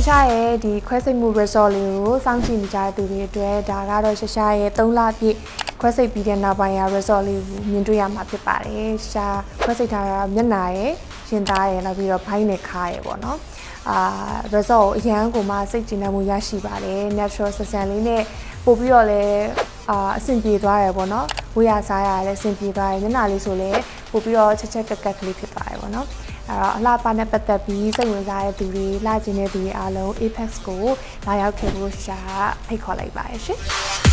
ရှာရဲ့ဒီခွဲစိတ်မှု result လေးကိုစောင့်ကြည့်နေကြတဲ့သူတွေအတွက်ဒါကတော့ရှာရဲ့3လပြည့်ခွဲစိတ်ပြီးတဲ့နောက်ပိုင်း result လေးကိုမြင်တွေ့ရမှာဖြစ်ပါတယ်ရှာခွဲစိတ်ထားတာမျက်နှာရဲ့ရင်သားရဲ့နောက်ပြီးတော့ဘိုင်းနဲ့ခါရဲ့ပေါ့နော်result အရန်ကိုမှစိတ်ကြည်နမှုရရှိပါတယ် natural ဆန်ဆန်လေးနဲ့ပို့ပြီးတော့လည်းအဆင်ပြေသွားရပေါ့နော်ဝေးရစားရလည်းအဆင်ပြေသွားရမျက်နှာလေးဆိုလည်းပို့ပြီးတော့ချက်ကက်ကလေးဖြစ်သွားရပေါ့နော်အလှပနဲ့ပတ်သက်ပြီးစိတ်ဝင်စားတဲ့သူတွေလှကျင်တဲ့သူတွေအားလုံး Apex ကိုလာရောက်ခဲ့ဖို့ရှာဖိတ်ခေါ်လိုက်ပါရရှင်